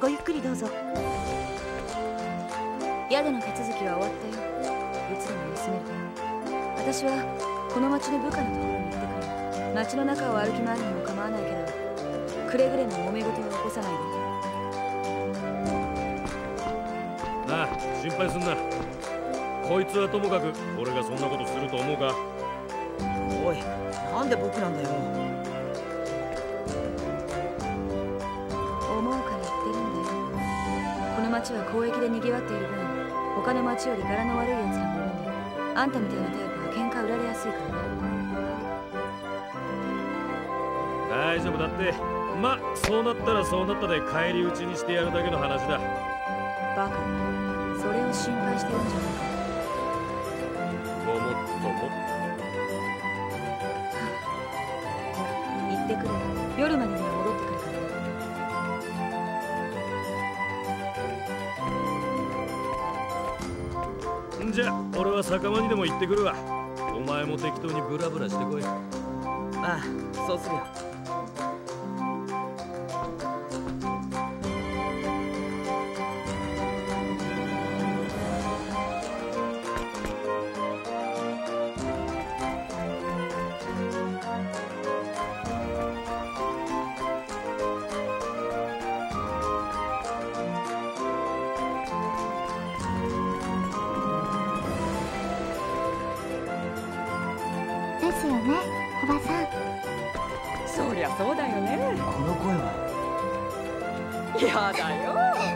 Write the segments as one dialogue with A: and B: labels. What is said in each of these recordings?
A: ごゆっくりどうぞ。宿の手続きは終わったよ。いつでも休める。私はこの町の部下のところに行ってくる。町の中を歩き回るのも構わないけど、くれぐれも揉め事を起こさないで。
B: なあ、心配すんな。こいつはともかく俺がそんなことすると思うか。
C: おい、なんで僕なんだよ。
A: 思うから言ってるんだよ。この町は交易で賑わっている分、他の町より柄の悪い奴らもいるんだよ。あんたみたいなタイプは喧嘩売られやすいからね。
B: 大丈夫だって。ま、そうなったらそうなったで返り討ちにしてやるだけの話だ。
A: バカ、それを心配してるんじゃないか。
B: ごもっとも。
A: 行ってくる。夜までには戻ってくるからね。
B: じゃあ俺は酒場にでも行ってくるわ。お前も適当にブラブラしてこい。
C: ああ、そうするよ。
D: ですよね、おばさん。
E: そりゃそうだよね。
C: この声は
E: やだよ。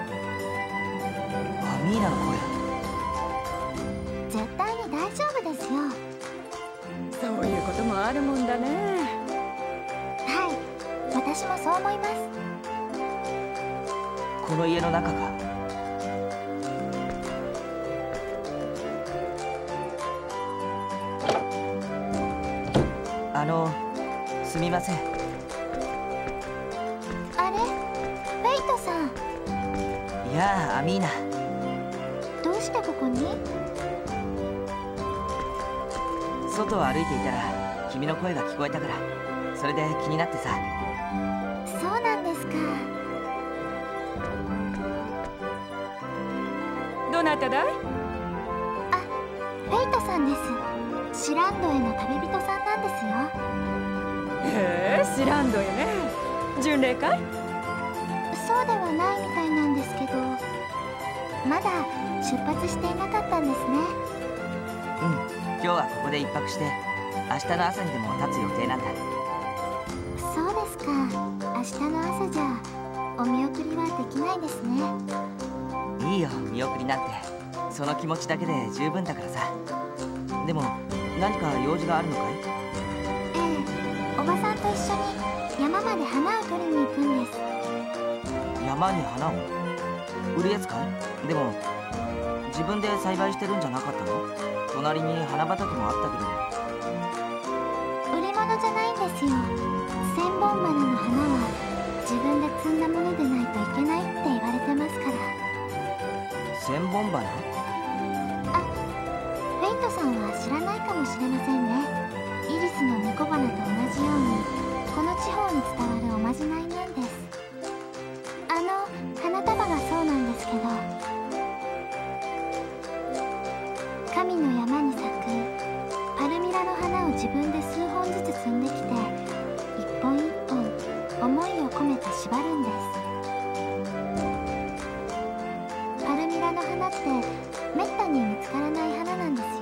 C: アミーナの声。
D: 絶対に大丈夫ですよ。
E: そういうこともあるもんだね。
D: はい、私もそう思います。
C: この家の中か。すみません。
D: あれ、フェイトさん。
C: いやあ、アミーナ。
D: どうしてここに？
C: 外を歩いていたら君の声が聞こえたから、それで気になってさ。
D: そうなんですか。
E: どなただい？
D: あ、フェイトさんです。シランドへの旅人さんなんですよ。
E: へえ、シランドへね。巡礼会？
D: そうではないみたいなんですけど、まだ出発していなかったんですね。
C: うん、今日はここで一泊して明日の朝にでも立つ予定なんだ。
D: そうですか。明日の朝じゃお見送りはできないですね。
C: いいよ、見送りなんて。その気持ちだけで十分だからさ。でも何か用事があるのかい？
D: ええ、おばさんと一緒に山まで花を取りに行くんです。
C: 山に花を売るやつかい？でも自分で栽培してるんじゃなかったの？隣に花畑もあったけど。
D: 売り物じゃないんですよ。千本花の花は自分で摘んだものでないといけないって言われてますから。
C: 千本花？
D: あ、フェイトさんは知らないかもしれませんね。イリスの猫花と同じようにこの地方に伝わるおまじないなんです。花束がそうなんですけど、神の山に咲くパルミラの花を自分で数本ずつ摘んできて、一本一本思いを込めて縛るんです。パルミラの花ってめったに見つからない花なんですよ。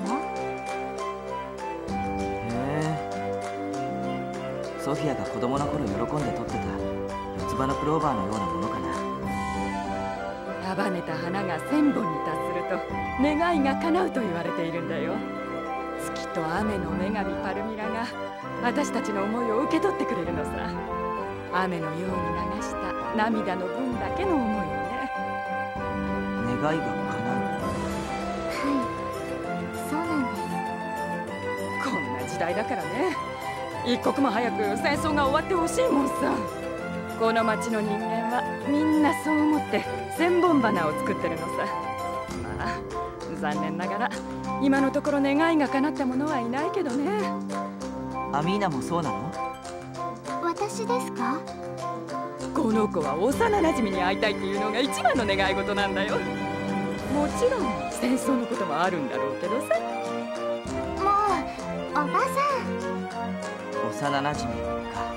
C: へえ。ソフィアが子供の頃喜んで取ってた四つ葉のクローバーのようなものかな。
E: 束ねた花が1000本に達すると願いが叶うと言われているんだよ。月と雨の女神パルミラが私たちの思いを受け取ってくれるのさ。雨のように流した涙の分だけの思いをね。
C: 願いが叶う？
D: はい、そうなんです。
E: こんな時代だからね、一刻も早く戦争が終わってほしいもんさ。この町の人間はみんなそう思って千本花を作ってるのさ。まあ残念ながら今のところ願いが叶った者はいないけどね。
C: アミーナもそうなの？
D: 私ですか？
E: この子は幼なじみに会いたいっていうのが一番の願い事なんだよ。もちろん戦争のこともあるんだろうけどさ。
D: もうおばさん。
C: 幼なじみか。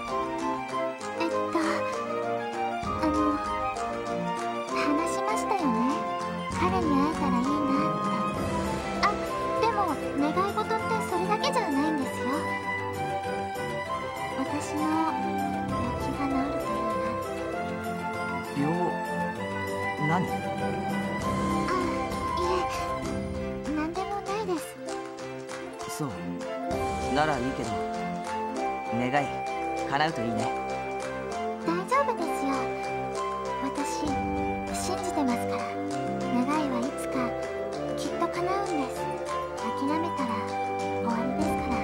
D: 話しましたよね。彼に会えたらいいなって。あ、でも願い事ってそれだけじゃないんですよ。私の病気が治るといいな。
C: 病？何？
D: いえ、なんでもないです。
C: そう。ならいいけど、願い叶うといいね。
D: 大丈夫ですよ。私信じてますから。願いはいつかきっと叶うんです。諦めたら終わり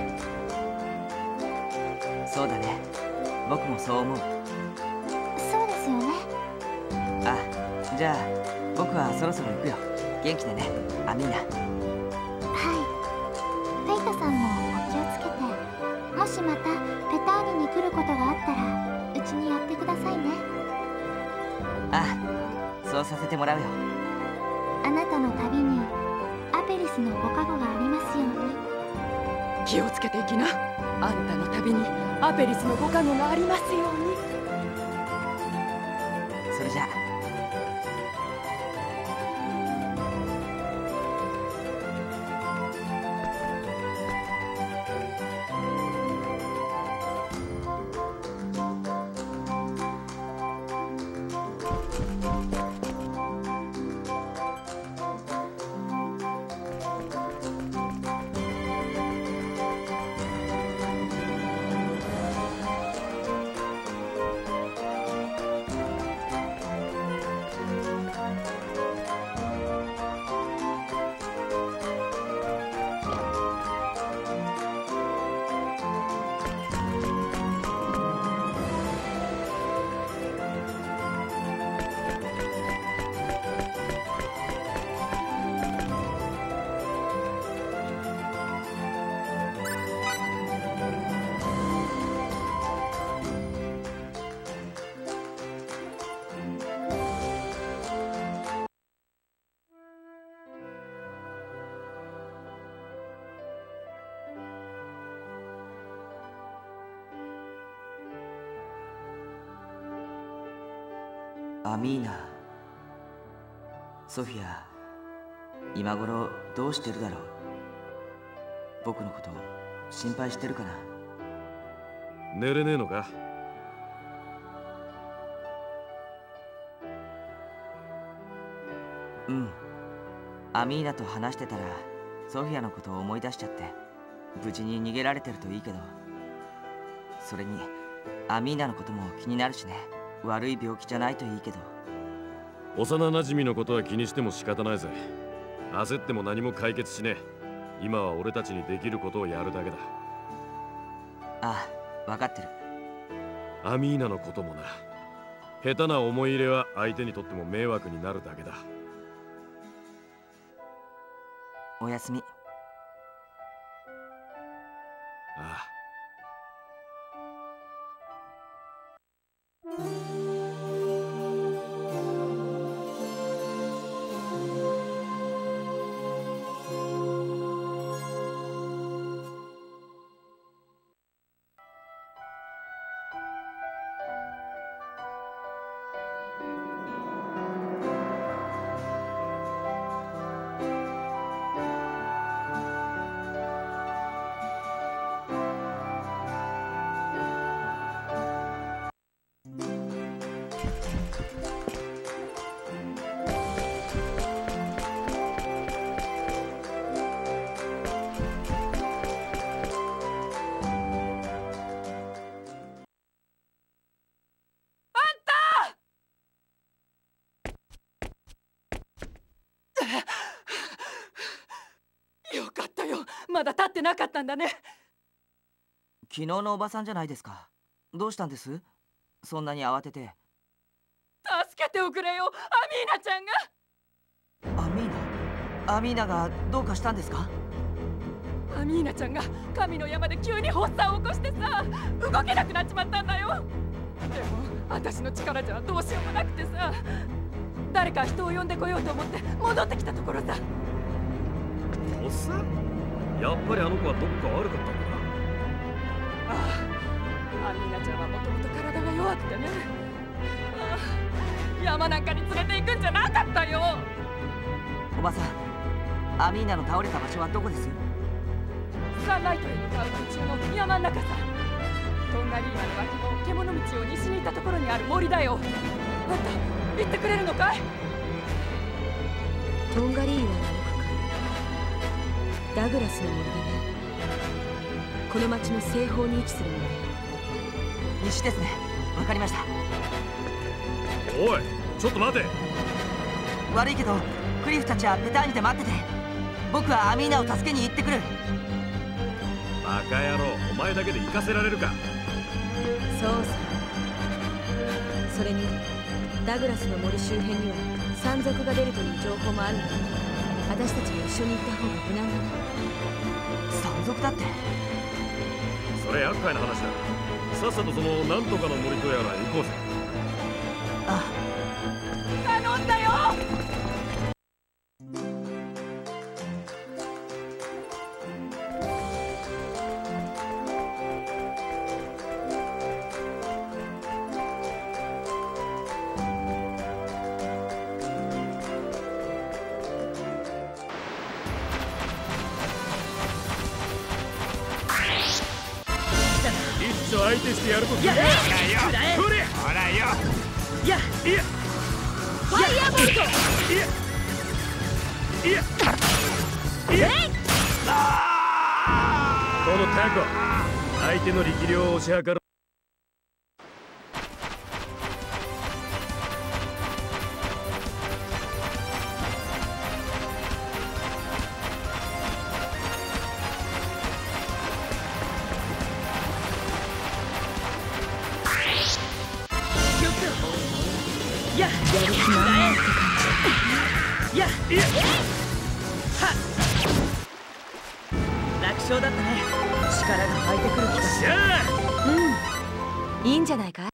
D: ですから。
C: そうだね。僕もそう思う。
D: そうですよね。
C: あ、じゃあ僕はそろそろ行くよ。元気でね、アミーナ。
D: はい。フェイトさんもお気をつけて。もしまたペターニに来ることがあったらうちに寄ってくださいね。
C: あ、そうさせてもらうよ。
D: あなたの旅にアペリスのご加護がありますように。
E: 気をつけていきな。あんたの旅にアペリスのご加護がありますように。
C: それじゃあ。アミーナ、ソフィア、今頃どうしてるだろう。僕のこと心配してるかな。
B: 寝れねえのか？
C: うん。アミーナと話してたらソフィアのことを思い出しちゃって、無事に逃げられてるといいけど。それにアミーナのことも気になるしね。悪い病気じゃないといいけど。
B: 幼なじみのことは気にしても仕方ないぜ。焦っても何も解決しねえ。今は俺たちにできることをやるだけだ。
C: ああ、分かってる。
B: アミーナのこともな。下手な思い入れは相手にとっても迷惑になるだけだ。
C: おやすみ。
B: ああ。
E: よかったよ。まだ立ってなかったんだね。
C: 昨日のおばさんじゃないですか。どうしたんです？そんなに慌てて。
E: 助けておくれよ、アミーナちゃんが。
C: アミーナがどうかしたんですか？
E: アミーナちゃんが神の山で急に発作を起こしてさ、動けなくなっちまったんだよ。 でも私の力じゃどうしようもなくてさ、誰か人を呼んでこようと思って戻ってきたところさ。
B: おっさん、やっぱりあの子はどこか悪かったんだな。
E: ああ、アミーナちゃんはもともと体が弱くてね。ああ、山なんかに連れて行くんじゃなかったよ。
C: おばさん、アミーナの倒れた場所はどこです？
E: サンライトへ向かう途中の山ん中さ。トンガリーナの脇の獣道を西に行ったところにある森だよ。あんた行ってくれるのかい？
A: トンガリーナの奥か。ダグラスの森だね。この町の西方に位置する森だよ。
C: 西ですね。わかりました。
B: おい、ちょっと待て。
C: 悪いけどクリフたちはペターニで待ってて、僕はアミーナを助けに行ってくる。
B: バカ野郎、お前だけで行かせられるか。
A: そうさ。それにダグラスの森周辺には山賊が出るという情報もあるんだ。私たちも一緒に行った方が無難だね。
C: 山賊だって？
B: それ厄介な話だ。さっさとそのなんとかの森とやら行こうぜ。
C: あ
E: あ、頼んだよ。
B: 相手してやるとき。
F: やれよ。ほらよ。や。ファイヤーボルト。
B: このタコ、相手の力量を押し量る。
F: やる気満々って感じ。やはっ、楽勝だったね。力が湧いてくる気がする。
A: うん、いいんじゃないか。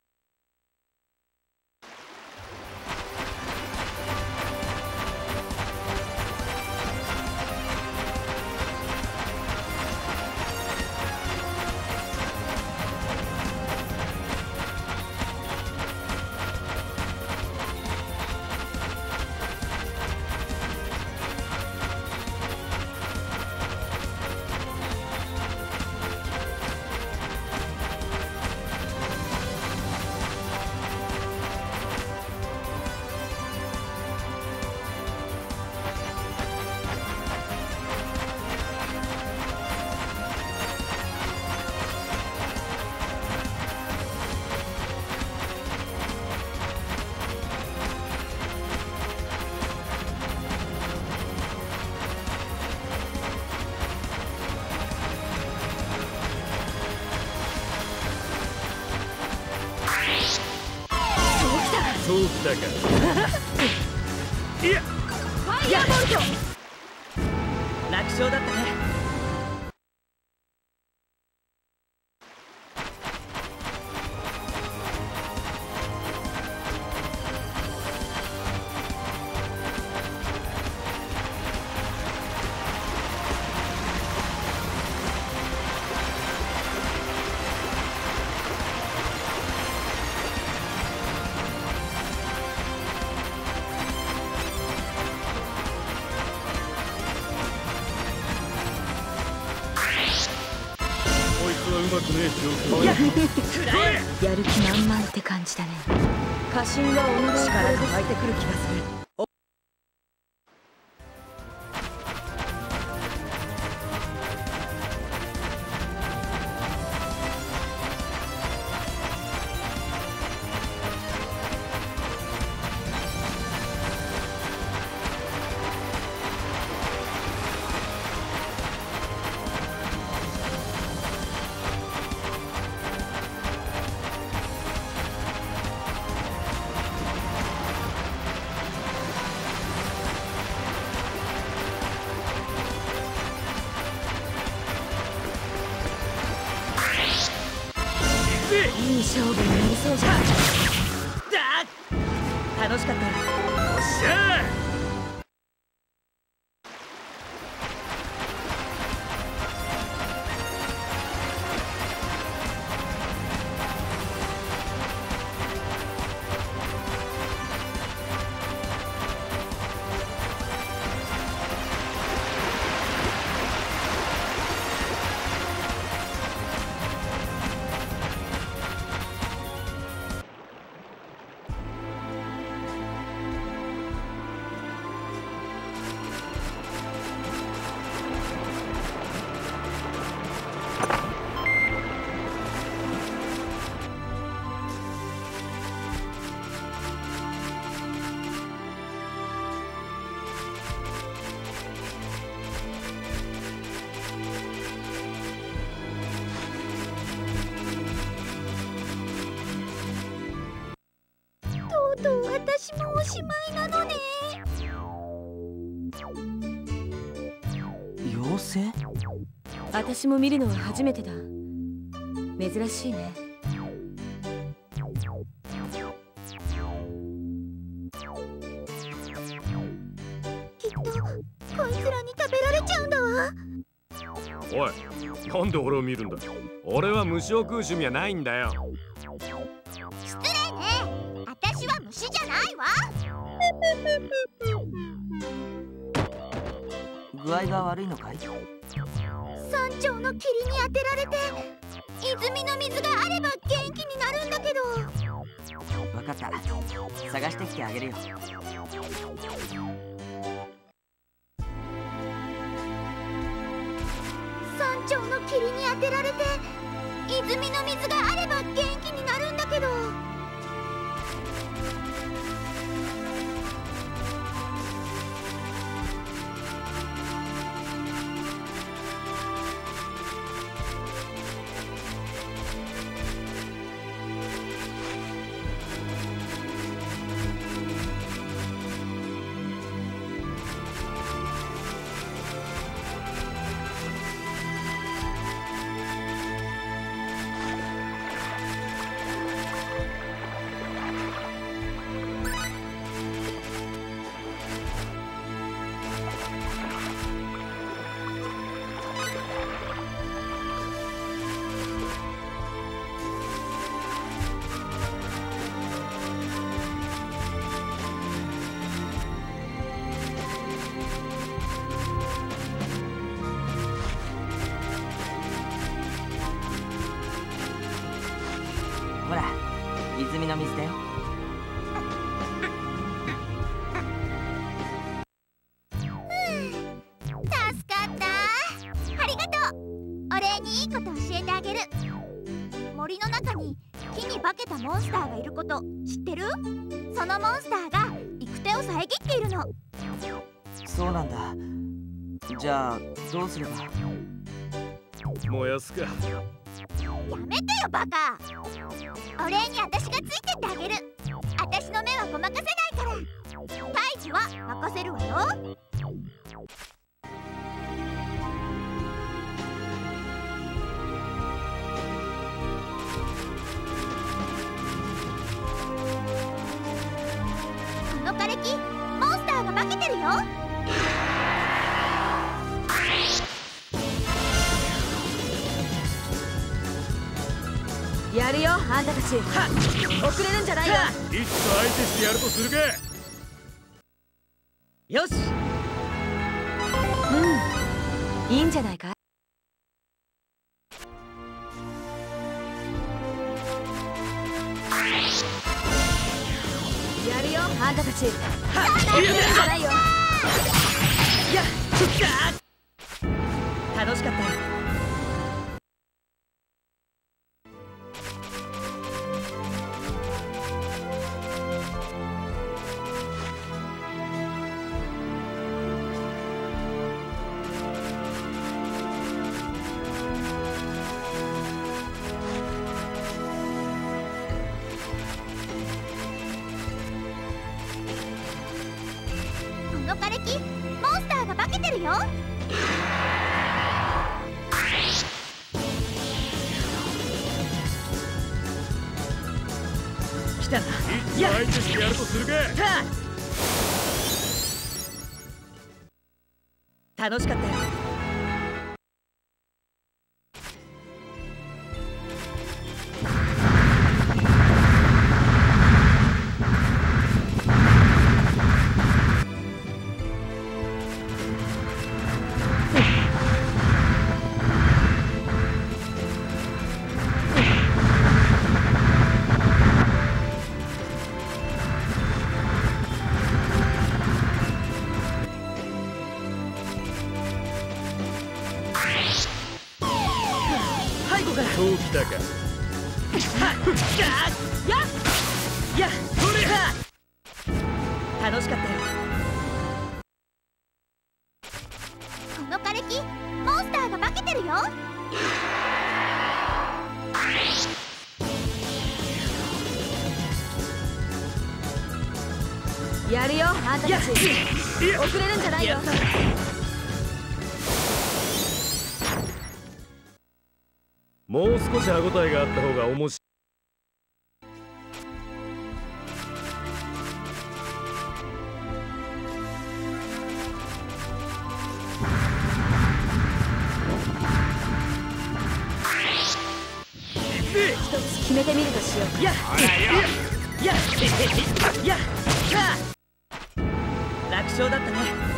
B: そうきたか。いや、
F: ファイヤーボルト。楽勝だったね。
B: うまくねえ状況。
A: やる気満々って感じだね。家臣は己の
F: 力が湧いてくる気がする。
A: い勝負になりそうじゃん。
F: 楽しかった。よっしゃー。
D: 私もおしまいなのね。
C: 妖精？
A: 私も見るのは初めてだ。珍しいね。
D: きっとこいつらに食べられちゃうんだわ。
B: おい、なんで俺を見るんだ。俺は虫を食う趣味はないんだよ。
D: 失礼ね。私は虫じゃないわ。
C: 具合が悪いのかい？
D: 山頂の霧に当てられて、泉の水があれば元気になるんだけど。
C: 分かった、探してきてあげるよ。
D: 山頂の霧に当てられて、泉の水があれば元気になるんだけど。
C: ほら、泉の水だよ。
D: 助かった。ありがとう。お礼にいいこと教えてあげる。森の中に木に化けたモンスターがいること知ってる？そのモンスターが行く手を遮っているの。
C: そうなんだ。じゃあどうすれば？
B: 燃やすか。
D: やめてよバカ。お礼に私がついてってあげる。私の目はごまかせないから。退治は任せるわよ。この枯れ木、モンスターが化けてるよ。
A: やるよ、あんたたち。遅れるんじゃないよ。
B: いつか相手してやるとするか。
F: よし。
A: いいんじゃないか。やるよ、あんたたち。遅れるんじゃないよ。
F: やっ、楽しかったよ。
D: この枯れ木、モンスターが化けてるよ。
B: 相手してやるとするか。
F: 楽しかったよ。
B: そうきたか。
F: 楽しかったよ。
D: この枯れ木モンスターが化けてるよ。
A: やるよあんたたち。遅れるんじゃないよ。
B: もう少し歯応えがあった方が面白い。
A: 一つ決めてみるとしようか。
F: 楽勝だったね。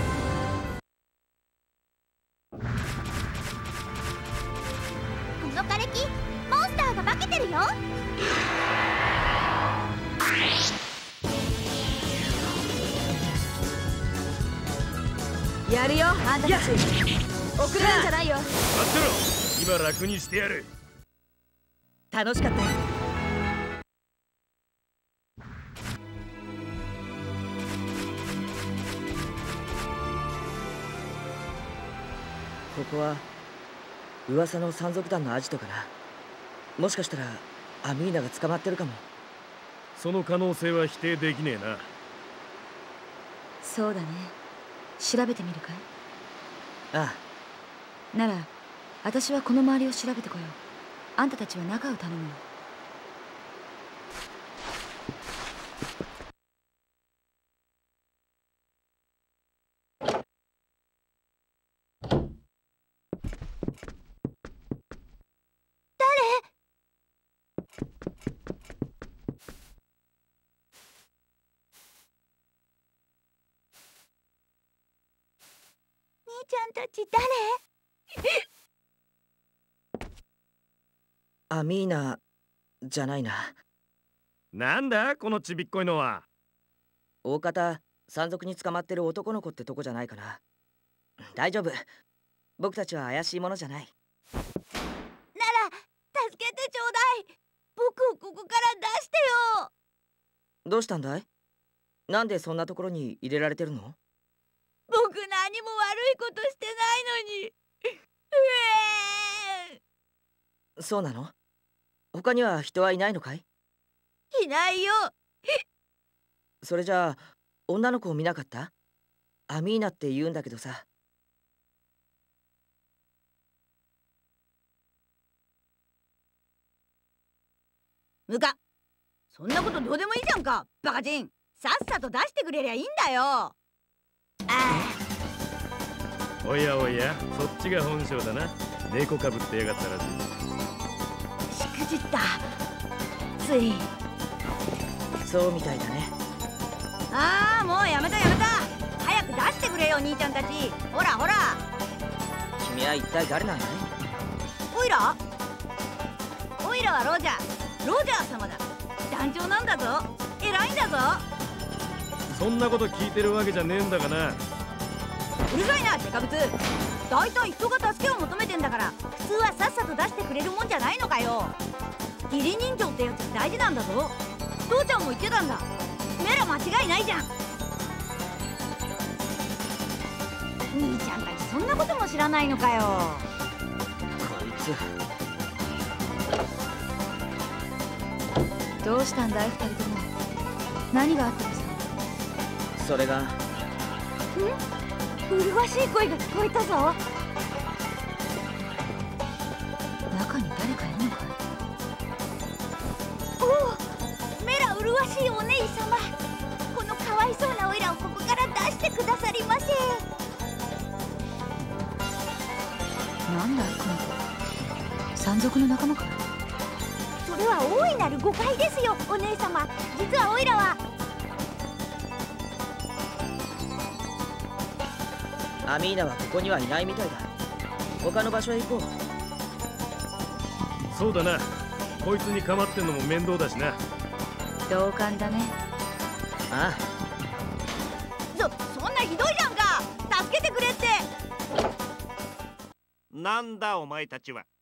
D: この枯れ木モンスターが化けてるよ。
A: やるよあんたたち。遅れるんじゃないよ。
B: 待ってろ、今楽にしてやる。
F: 楽しかったよ。ここは噂の山賊団のアジトかな。もしかしたらアミーナが捕まってるかも。
B: その可能性は否定できねえな。
A: そうだね。調べてみるかい？
F: ああ。
A: なら私はこの周りを調べてこよう。あんたたちは中を頼むよ。
D: 兄ちゃんたち誰？
F: アミーナじゃないな。
B: なんだこのちびっこいのは。
F: 大方山賊に捕まってる男の子ってとこじゃないかな。大丈夫、僕たちは怪しいものじゃない。
D: なら助けてちょうだい。僕をここから出してよ。
F: どうしたんだい？なんでそんなところに入れられてるの？
D: 僕何も悪いことしてないのに。
F: そうなの？他には人はいないのかい？
D: いないよ。
F: それじゃあ女の子を見なかった？アミーナって言うんだけどさ。
D: ムカ、そんなことどうでもいいじゃんか、バカチン。さっさと出してくれりゃいいんだよ。
B: おやおや、そっちが本性だな。猫かぶってやがったらしい。
D: しくじった。つい。
F: そうみたいだね。
D: ああ、もうやめたやめた。早く出してくれよ兄ちゃんたち。ほらほら。
F: 君は一体誰なんだい？
D: オイラ？オイラはロジャー様だ。団長なんだぞ。偉いんだぞ。
B: そんなこと聞いてるわけじゃねえんだがな。
D: うるさいなデカブツ。だいたい人が助けを求めてんだから、普通はさっさと出してくれるもんじゃないのかよ。義理人情ってやつ大事なんだぞ。父ちゃんも言ってたんだ。メラ間違いないじゃん。兄ちゃんたちそんなことも知らないのかよ。
F: こいつ。
A: どうしたんだい二人とも。何があったのさ。
F: それが。
D: 麗しい声が聞こえたぞ。
A: 中に誰かいるのかい？
D: おお、メラ麗わしいお姉様、このかわいそうなオイラをここから出してくださりませ。
A: なんだいこの子、山賊の仲間か。
D: それは大いなる誤解ですよ、お姉様。実はオイラは
F: アミーナはここにはいないみたいだ。他の場所へ行こう。
B: そうだな、こいつに構ってんのも面倒だしな。
A: 同感だね。
F: あ
D: そんなひどいじゃんか。助けてくれって。
G: なんだお前たちは。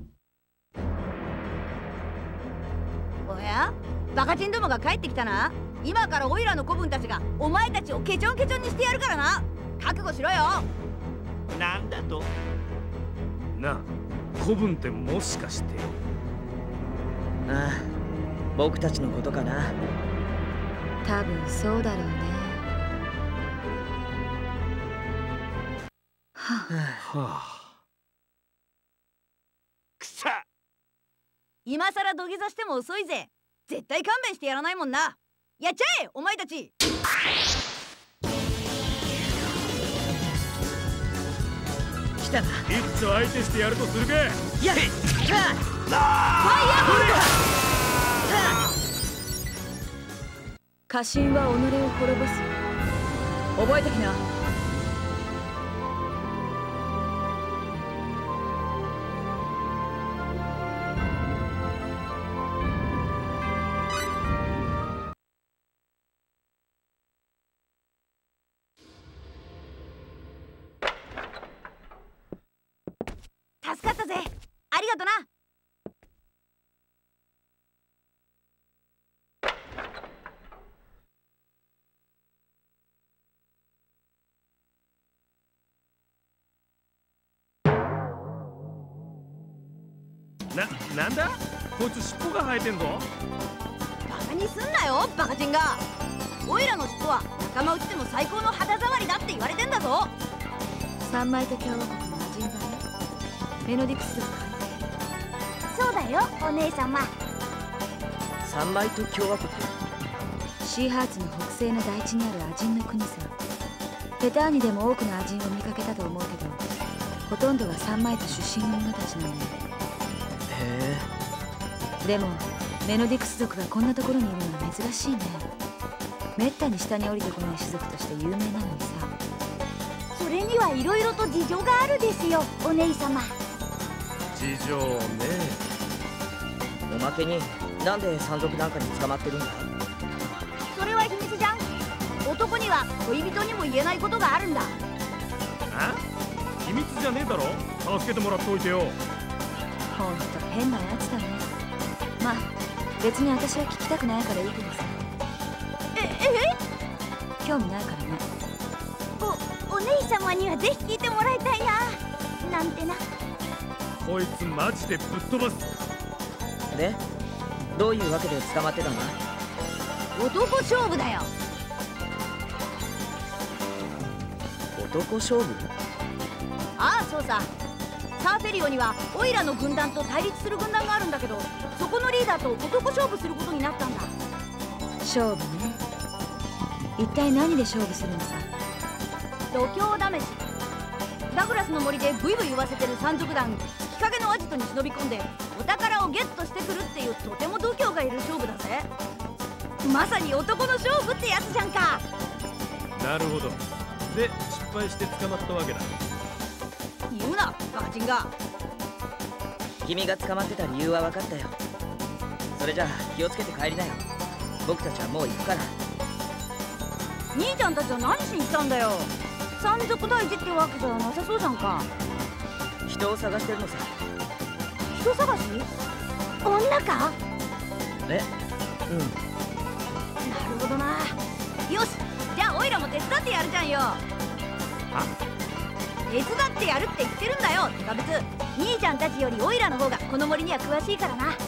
D: おや、バカチンどもが帰ってきたな。今からオイラの子分たちがお前たちをケチョンケチョンにしてやるからな。覚悟しろよ。
G: なんだと。
B: なあ、子分ってもしかして。
F: あ、僕たちのことかな。
A: 多分そうだろうね。はあ、
B: はあ、
G: くさ。
D: 今さら土下座しても遅いぜ。絶対勘弁してやらないもんな。やっちゃえお前たち。
F: 来たな。
B: いっちょ相手してやるとするか。
F: やっ、
D: ファイヤーボルト。
A: 家臣は己を滅ぼす。覚えてきな。
D: 助かったぜ。ありがとな。
B: なんだこいつ尻尾が生えてんぞ。
D: バカにすんなよバカチンが。オイラの尻尾は仲間内でも最高の肌触りだって言われてんだぞ。
A: サンマイト共和国の魔人だね。メノディクス族か。
D: そうだよお姉様。
F: サンマイト共和国。
A: シーハーツの北西の大地にあるアジンの国さ。ペターニでも多くのアジンを見かけたと思うけど、ほとんどはサンマイト出身の者たちなのよ。
F: へえ。
A: でもメノディクス族がこんなところにいるのは珍しいね。めったに下に降りてこない種族として有名なのにさ。
D: それにはいろいろと事情があるですよお姉様。
B: 事情ね。
F: おまけになんで山賊なんかに捕まってるんだ。
D: それは秘密じゃん。男には恋人にも言えないことがあるんだ。
B: あ、秘密じゃねえだろ。助けてもらっておいてよ。
A: ほんと変なやつだね。まあ別に私は聞きたくないからいいけどさ。興味ないからね。
D: お姉様にはぜひ聞いてもらいたいな。なんてな。
B: こいつマジでぶっ飛ばす。
F: で、どういうわけで捕まってたんだ。
D: 男勝負だよ。
F: 男勝負。
D: ああそうさ。サーフェリオにはオイラの軍団と対立する軍団があるんだけど、そこのリーダーと男勝負することになったんだ。
A: 勝負ね。一体何で勝負するのさ。
D: 度胸試し。ダグラスの森でブイブイ言わせてる山賊団月影のアジトに忍び込んでお宝をゲットしてくるっていうとても度胸がいる勝負だぜ。まさに男の勝負ってやつじゃんか。
B: なるほど。で失敗して捕まったわけだ。
D: 言うなバカチンが。
F: 君が捕まってた理由は分かったよ。それじゃあ気をつけて帰りなよ。僕たちはもう行くから。
D: 兄ちゃんたちは何しに来たんだよ。山賊大事ってわけじゃなさそうじゃんか。
F: 人を探してるのさ。
D: 人探し？女か？
F: え、うん。
D: なるほどな。よし、じゃあオイラも手伝ってやるじゃんよ。手伝ってやるって言ってるんだよ。てか別兄ちゃんたちよりオイラの方がこの森には詳しいからな。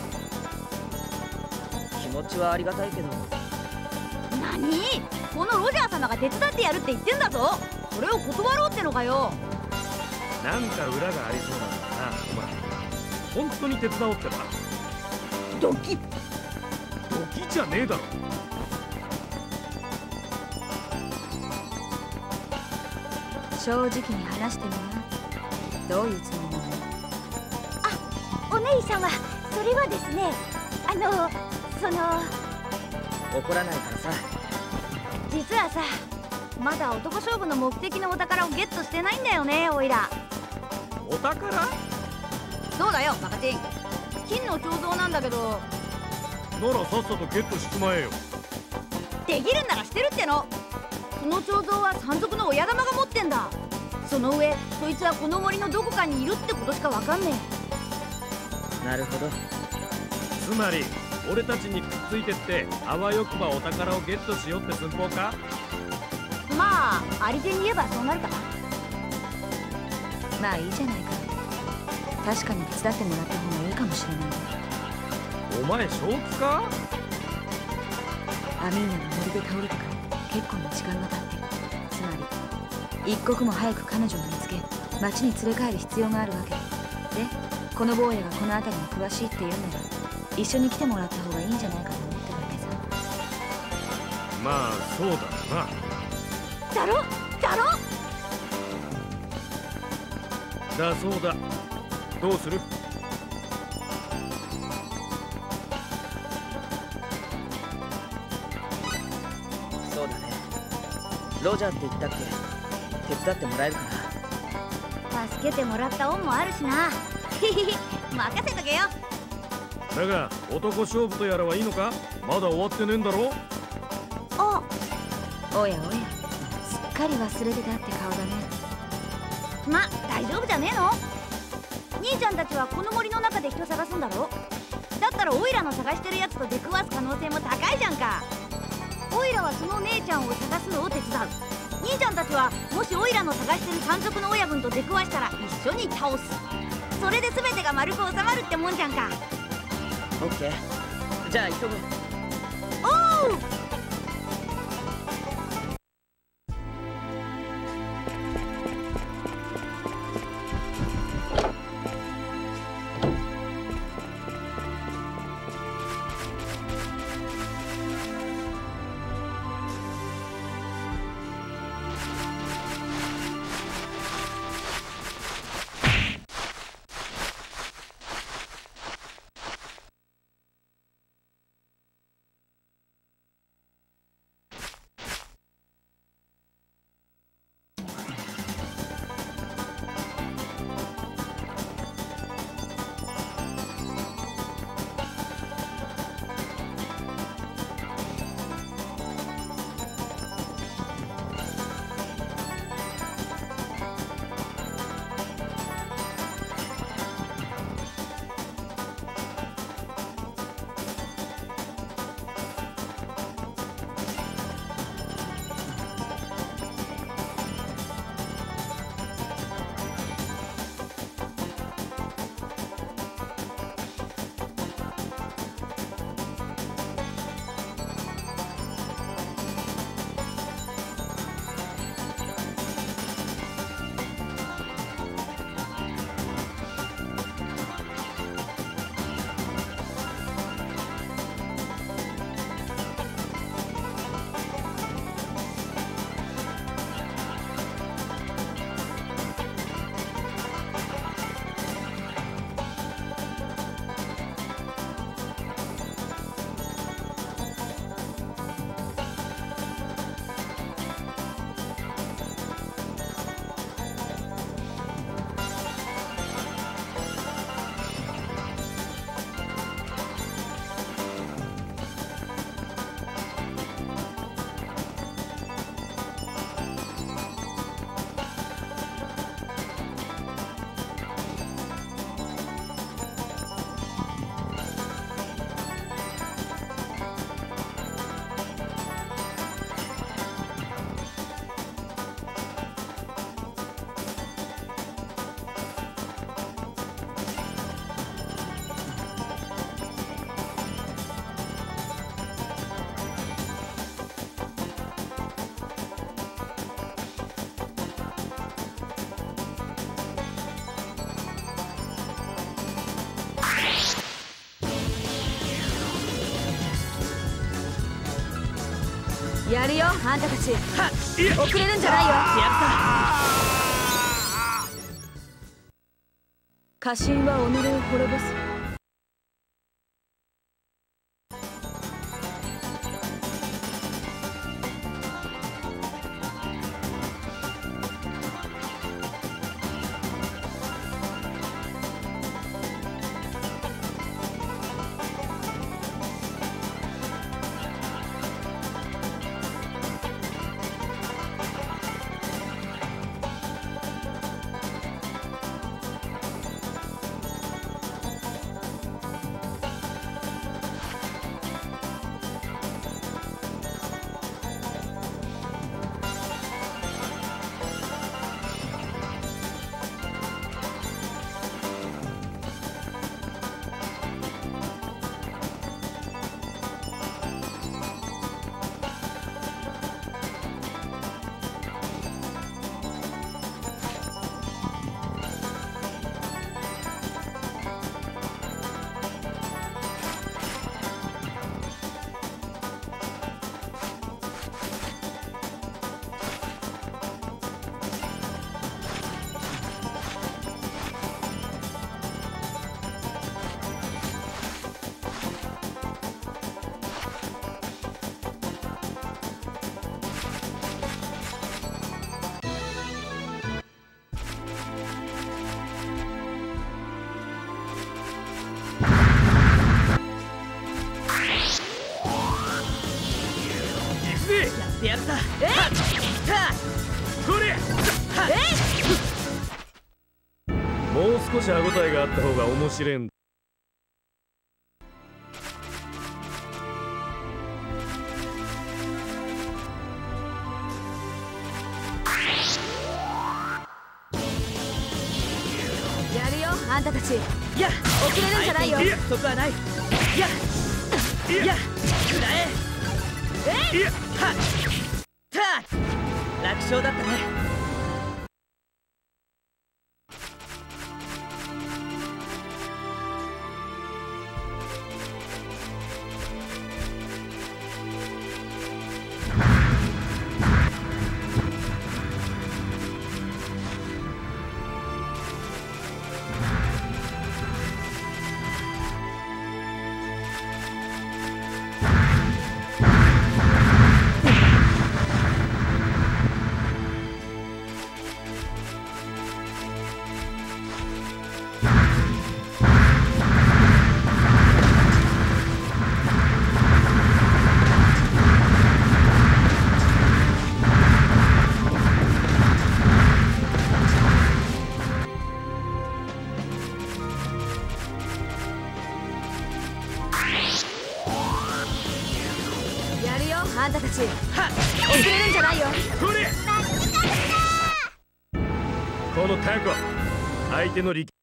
F: 気持ちはありがたいけど。
D: 何？このロジャー様が手伝ってやるって言ってんだぞ。それを断ろうってのかよ。
B: なんか裏がありそうなんだなお前。本当に手伝おうってな。
D: ドキッ
B: 木じゃねえだろ。
A: 正直に話してみな。どういうつもりなの？
D: お姉様、それはですね、
F: 怒らないからさ。
D: 実はさ、まだ男勝負の目的のお宝をゲットしてないんだよね、おいら。
B: お宝？
D: そうだよ、バカチン。金の彫像なんだけど。
B: ならさっさとゲットしちまえよ。
D: できるんならしてるっての。その彫像は山賊の親玉が持ってんだ。その上、そいつはこの森のどこかにいるってことしかわかんね
F: え。なるほど。
B: つまり俺たちにくっついてってあわよくばお宝をゲットしようって寸法か？
D: まあ、ありてに言えばそうなるかな。
A: まあいいじゃないか。確かに手伝ってもらった方がいいかもしれない。
B: お前正気か？
A: アミーナが森で倒れてから結構な時間が経ってる。つまり一刻も早く彼女を見つけ町に連れ帰る必要があるわけで、この坊やがこの辺りに詳しいって言うなら一緒に来てもらった方がいいんじゃないかと思ってるわけさ。
B: まあそうだな。
D: だろ
B: だそうだ。どうする？
F: そうだね。ロジャーって言ったっけ？手伝ってもらえるか
D: な。助けてもらった恩もあるしな。任せとけよ。
B: だが男勝負とやらはいいのか？まだ終わってねえんだろ？
A: おやおや、すっかり忘れてたって顔だね。
D: ま、大丈夫じゃねえの？兄ちゃんたちはこの森の中で人探すんだろ？だったらオイラの探してるやつと出くわす可能性も高いじゃんか。オイラはその姉ちゃんを探すのを手伝う。兄ちゃんたちはもしオイラの探してる山賊の親分と出くわしたら一緒に倒す。それで全てが丸く収まるってもんじゃんか。
F: オッケー。じゃあ急ぐ。
D: おう！
A: やるよあんたたち。遅れるんじゃないよ。家臣は己を滅ぼす。
F: やった。
B: もう少し歯応えがあった方が面白いんだ。
A: やるよあんたたち。
F: いや、
A: 遅れるんじゃないよ。
F: そこはない。いや、食らえ。はっ、楽勝だったね。
A: あんたたち。遅れるんじゃないよ。
B: このタコ、相手の力